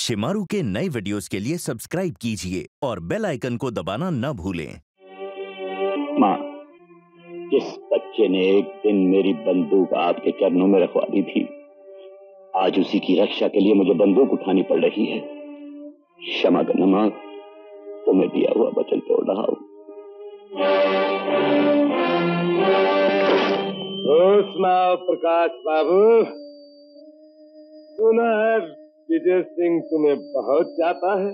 शिमारू के नए वीडियोस के लिए सब्सक्राइब कीजिए और बेल आइकन को दबाना न भूलें। माँ, जिस बच्चे ने एक दिन मेरी बंदूक आपके चरणों में रखवा दी थी, आज उसी की रक्षा के लिए मुझे बंदूक उठानी पड़ रही है। क्षमा करना माँ, तुम्हें दिया हुआ वचन तोड़ रहा हूँ। सुनाओ प्रकाश बाबू, सुना है विजय सिंह तुम्हें बहुत चाहता है।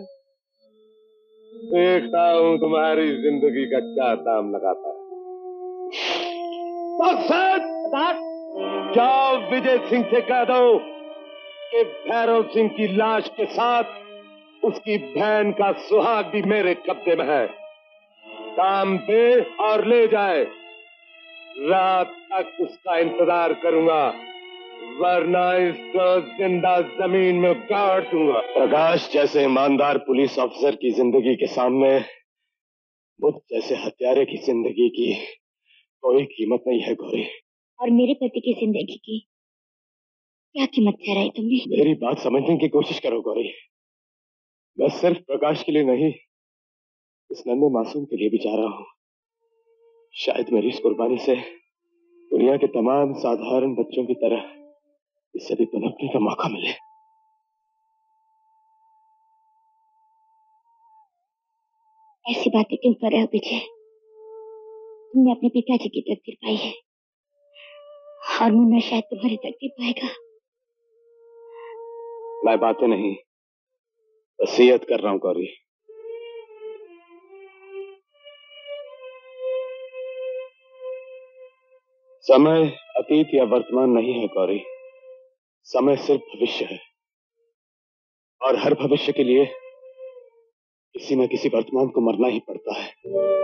देखता हूँ तुम्हारी जिंदगी का क्या दाम लगाता है। जाओ विजय सिंह से कह दो कि भैरव सिंह की लाश के साथ उसकी बहन का सुहाग भी मेरे कब्जे में है। काम दे और ले जाए। रात तक उसका इंतजार करूंगा, वरना इसको जिंदा जमीन में गाड़ दूंगा। प्रकाश जैसे ईमानदार पुलिस अफसर की जिंदगी के सामने मुझ जैसे हत्यारे की जिंदगी की कोई कीमत नहीं है गौरी। और मेरे पति की जिंदगी की क्या कीमत ठहराई तुमने? मेरी बात समझने की कोशिश करो गौरी। मैं सिर्फ प्रकाश के लिए नहीं, इस नन्हे मासूम के लिए भी जा रहा हूँ। शायद मेरी इस कुर्बानी से दुनिया के तमाम साधारण बच्चों की तरह इससे भी पनपने का मौका मिले। ऐसी बातें क्यों कर रहे हो विजय? तुमने अपने पिताजी की तकदीर पाई है और मुन्ना शायद तुम्हारी तकदीर पाएगा। मैं बातें नहीं, वसीयत कर रहा हूं गौरी। समय अतीत या वर्तमान नहीं है गौरी, समय सिर्फ भविष्य है। और हर भविष्य के लिए किसी न किसी वर्तमान को मरना ही पड़ता है।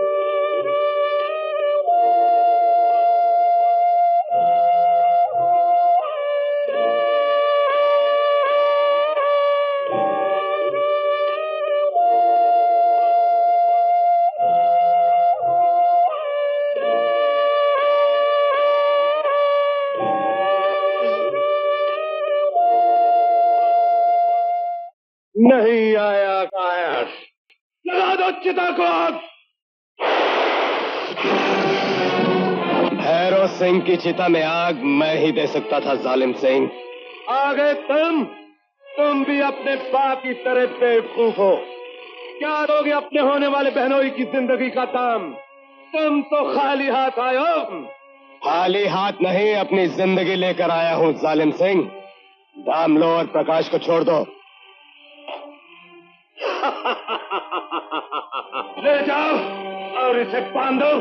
नहीं आया कायर, लगा दो चिता को आग। भैरव सिंह की चिता में आग मैं ही दे सकता था जालिम सिंह। आगे तुम भी अपने बाप की तरह बेवकूफ हो। क्या दोगे अपने होने वाले बहनोई की जिंदगी का दाम? तुम तो खाली हाथ आए हो। खाली हाथ नहीं, अपनी जिंदगी लेकर आया हूं जालिम सिंह। दाम लो और प्रकाश को छोड़ दो। ले जाओ और इसे बांध दो।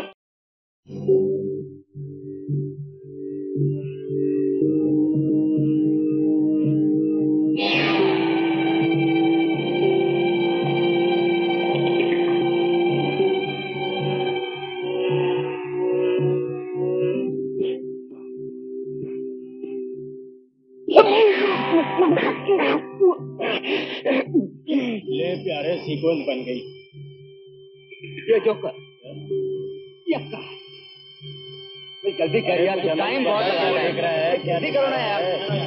ले प्यारे, सीक्वेंस बन गई। ये जो कर जल्दी कर यार, टाइम बहुत लगा रहा है। जल्दी करो ना यार।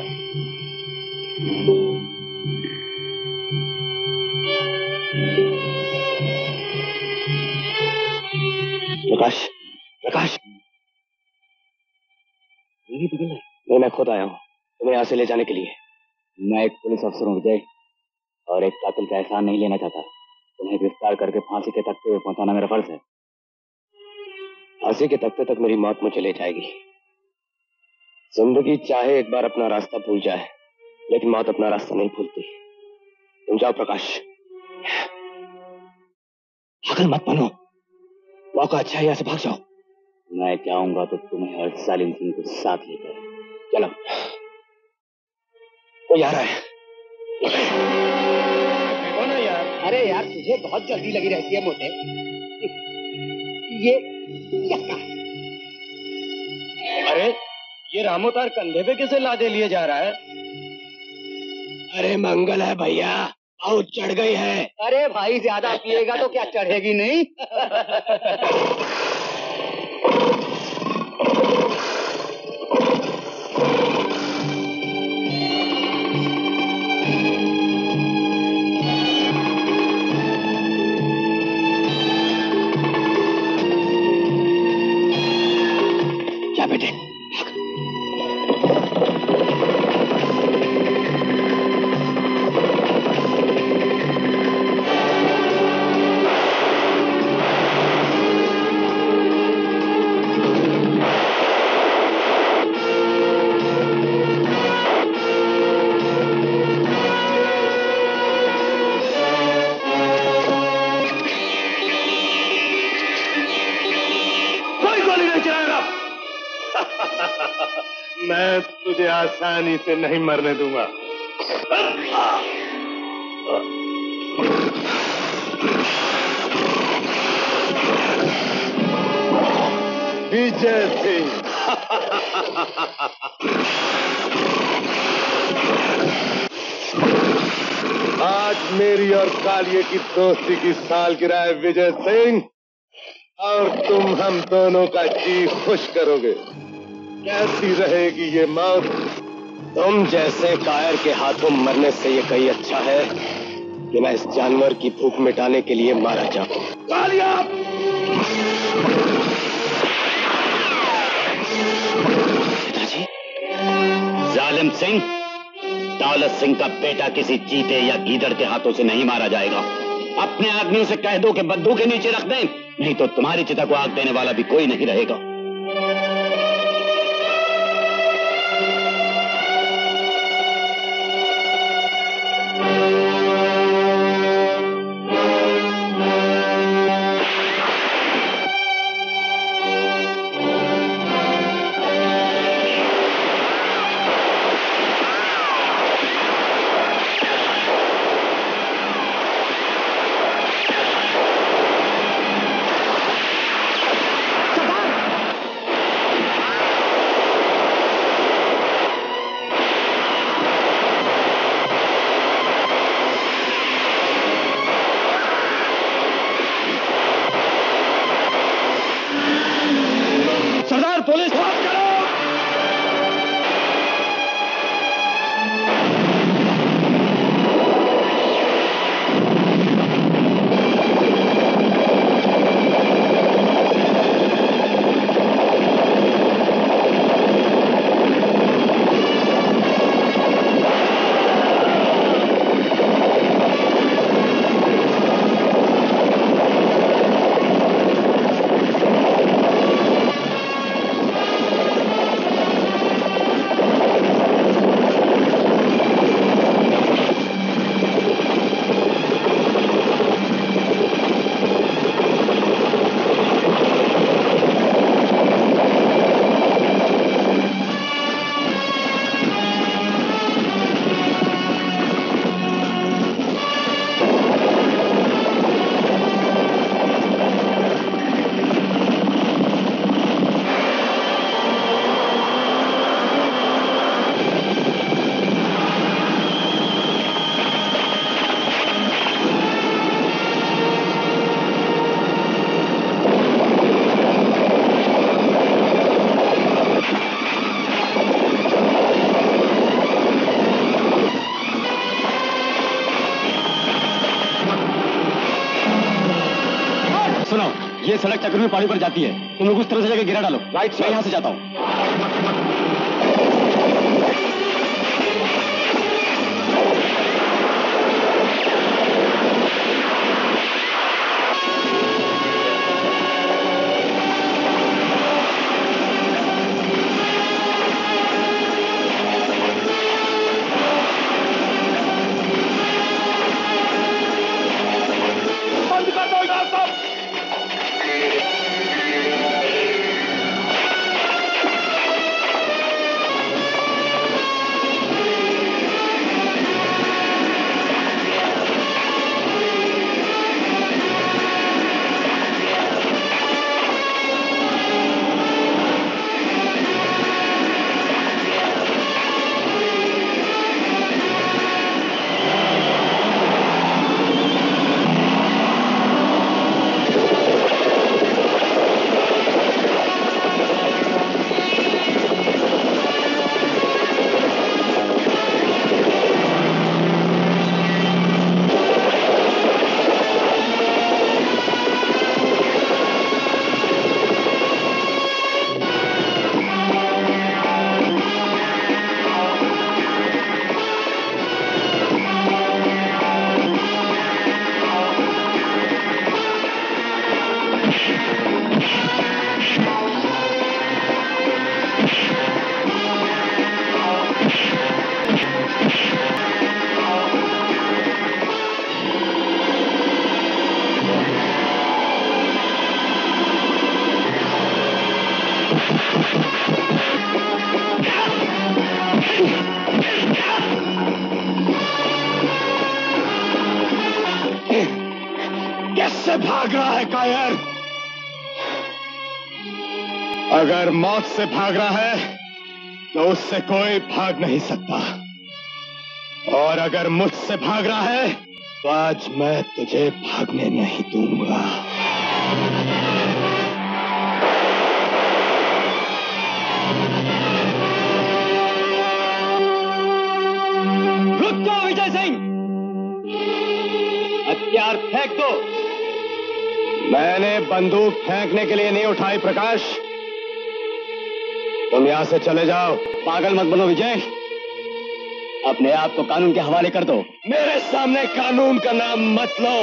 प्रकाश, प्रकाश नहीं बदल है। नहीं, मैं खुद आया हूं तुम्हें यहां से ले जाने के लिए। मैं एक पुलिस अफसर हूँ विजय, और एक कातिल का एहसान नहीं लेना चाहता। तुम्हें गिरफ्तार करके फांसी के तख्ते पे पहुंचाना मेरा फर्ज है। फांसी के तख्ते तक मेरी मौत मुझे ले जाएगी। जिंदगी चाहे एक बार अपना रास्ता भूल जाए, लेकिन मौत अपना रास्ता नहीं भूलती। तुम जाओ प्रकाश, पागल मत बनो। मौका अच्छा है, यहां से भाग जाओ। मैं चाहूंगा तो तुम्हें और जालिम सिंह को साथ लेकर चलो। कोई आ रहा है। देखो ना यार। अरे यार, तुझे बहुत जल्दी लगी रहती है मोटे। ये क्या? अरे ये रामोतार कंधे पे कैसे लादे लिए जा रहा है? अरे मंगल है भैया, बहुत चढ़ गई है। अरे भाई, ज्यादा पिएगा तो क्या चढ़ेगी नहीं? तुझे आसानी से नहीं मरने दूंगा। विजय सिंह। आज मेरी और कालिए की दोस्ती की सालगिरह है विजय सिंह, और तुम हम दोनों का जी खुश करोगे। कैसी रहेगी ये मौत? तुम जैसे कायर के हाथों मरने से ये कहीं अच्छा है कि मैं इस जानवर की भूख मिटाने के लिए मारा जाऊं। कालिया! पिताजी, जालिम सिंह, दौलत सिंह का बेटा किसी चीते या गीदड़ के हाथों से नहीं मारा जाएगा। अपने आदमियों से कह दो कि बंदूक के नीचे रख दें, नहीं तो तुम्हारी चिता को आग देने वाला भी कोई नहीं रहेगा। पुलिस बात करो। ये सड़क चक्र में पहाड़ी पर जाती है, तुम लोग उस तरह से जगह गिरा डालो। राइट, मैं यहाँ से जाता हूँ। से भाग रहा है कायर। अगर मौत से भाग रहा है तो उससे कोई भाग नहीं सकता, और अगर मुझसे भाग रहा है तो आज मैं तुझे भागने नहीं दूंगा। रुक जाओ विजय सिंह, हथियार फेंक दो। मैंने बंदूक फेंकने के लिए नहीं उठाई प्रकाश, तुम यहां से चले जाओ। पागल मत बनो विजय, अपने आप को कानून के हवाले कर दो। मेरे सामने कानून का नाम मत लो।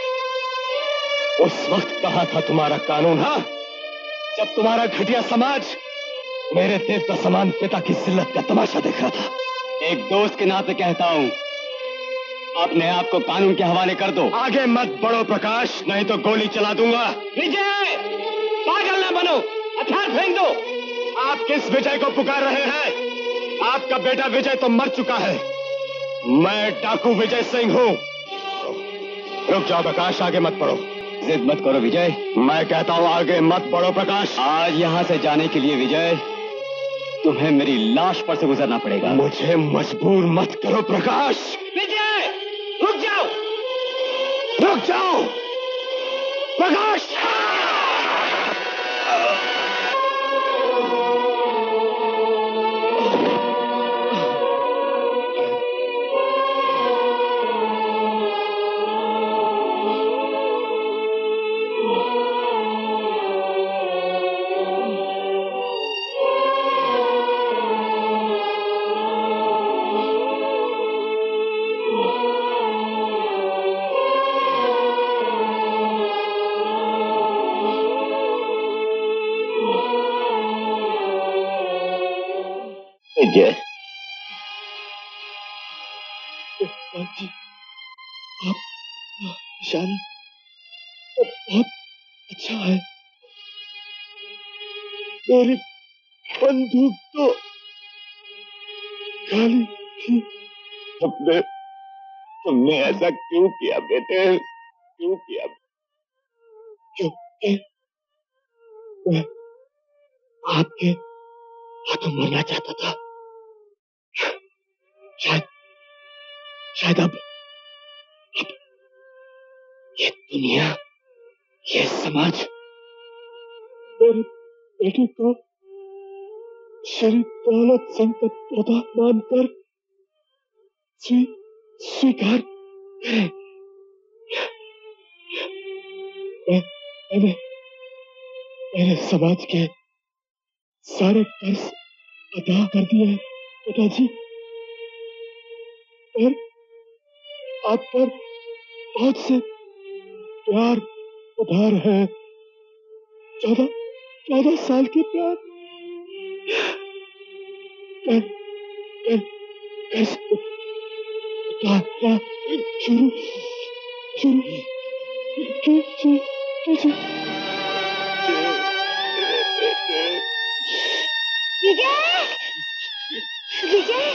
उस वक्त कहा था तुम्हारा कानून, हाँ, जब तुम्हारा घटिया समाज मेरे देवता समान पिता की जिल्लत का तमाशा देख रहा था। एक दोस्त के नाते कहता हूं, अपने आप को कानून के हवाले कर दो। आगे मत बढ़ो प्रकाश, नहीं तो गोली चला दूंगा। विजय, पागल ना बनो, हथियार फेंक दो। आप किस विजय को पुकार रहे हैं? आपका बेटा विजय तो मर चुका है, मैं डाकू विजय सिंह हूं। रुक जाओ प्रकाश, आगे मत बढ़ो। जिद मत करो विजय, मैं कहता हूं आगे मत बढ़ो प्रकाश। आज यहां से जाने के लिए विजय तुम्हें मेरी लाश पर से गुजरना पड़ेगा। मुझे मजबूर मत करो प्रकाश। विजय, रुक जाओ, रुक जाओ प्रकाश। विजय, जी, आप इशारा तो बहुत अच्छा है। मेरी बंदूक तो खाली थी। तुमने ऐसा क्यों किया बेटे, क्यों किया? क्योंकि मैं आपके हाथों मरना चाहता था। शायद अब ये दुनिया, ये समाज मेरे बेटे को श्री दौलत सिंह का पोता मानकर स्वीकार करे। मैंने समाज के सारे कर्ज अदा कर दिए हैं पिताजी, और आप पर बहुत से प्यार उधार है। 14 साल के प्यार कर्ज उतारना शुरू कीजिए। विजय, विजय,